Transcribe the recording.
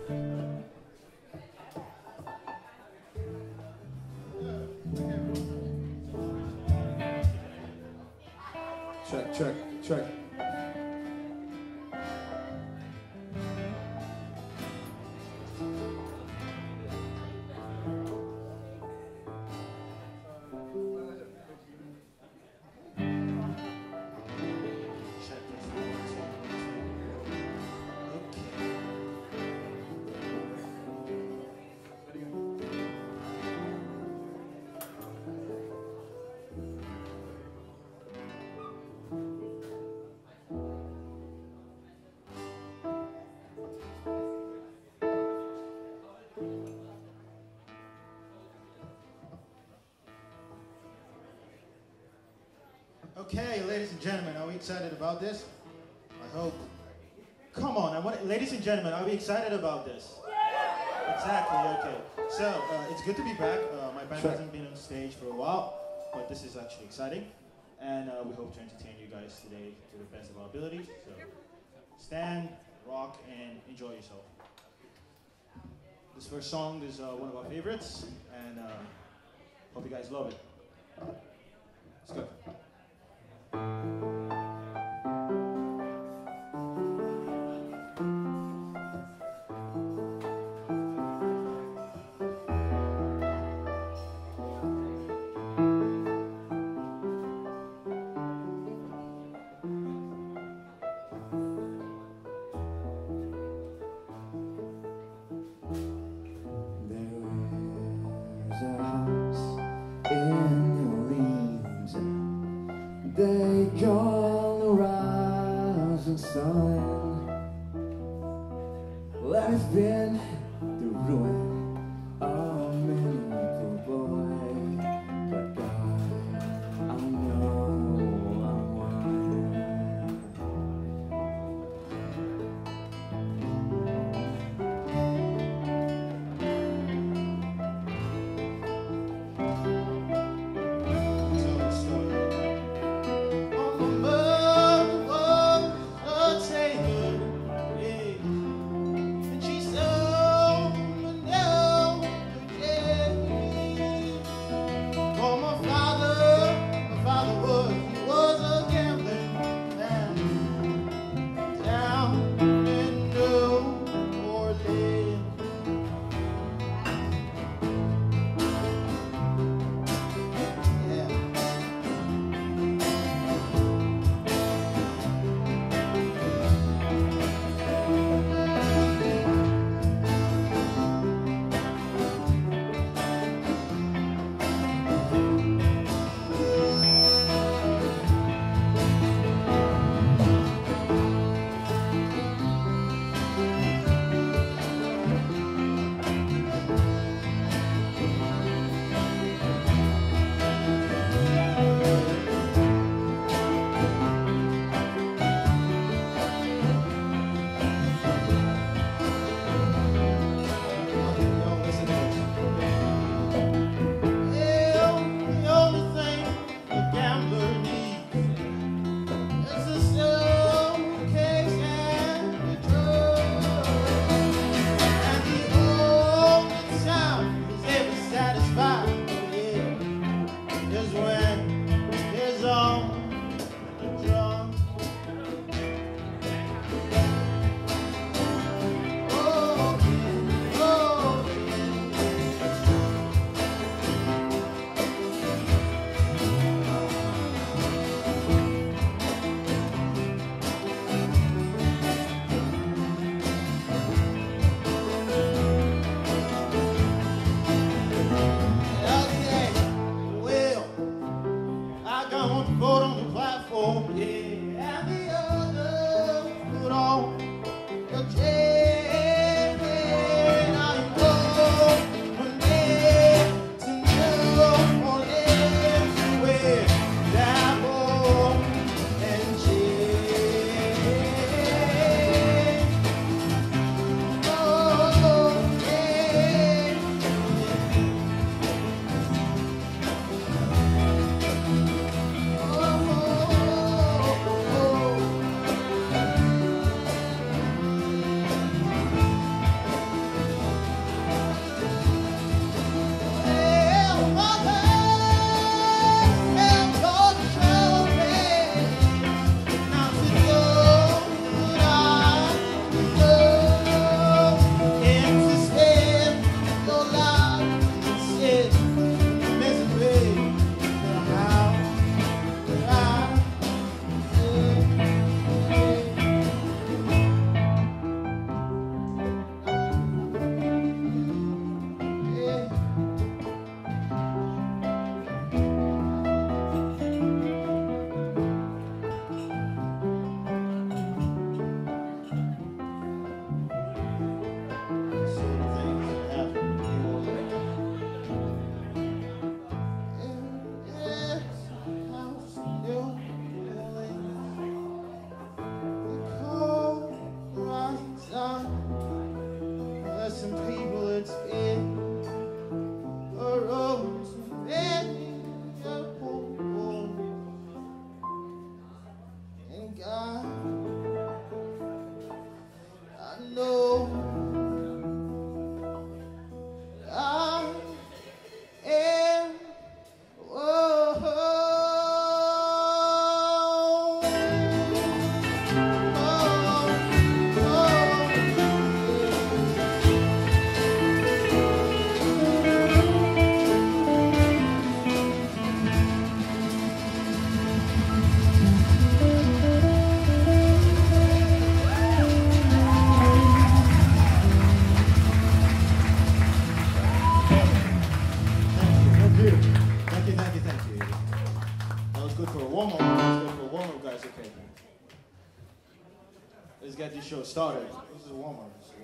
Check, check, check. Okay, ladies and gentlemen, are we excited about this? I hope. Come on, ladies and gentlemen, are we excited about this? Exactly, okay. So, it's good to be back. My band hasn't been on stage for a while, but this is actually exciting. And we hope to entertain you guys today to the best of our abilities. So, stand, rock, and enjoy yourself. This first song is one of our favorites, and hope you guys love it. Let's go. They call the rising sun. Well, it's been the ruin of many poor boy, but God, I know I'm one. And she's so For some people it's been a road to home. And God, I know I am Thank you. That was good for a warm-up. Guys. Okay. Let's get this show started. This is a warm-up.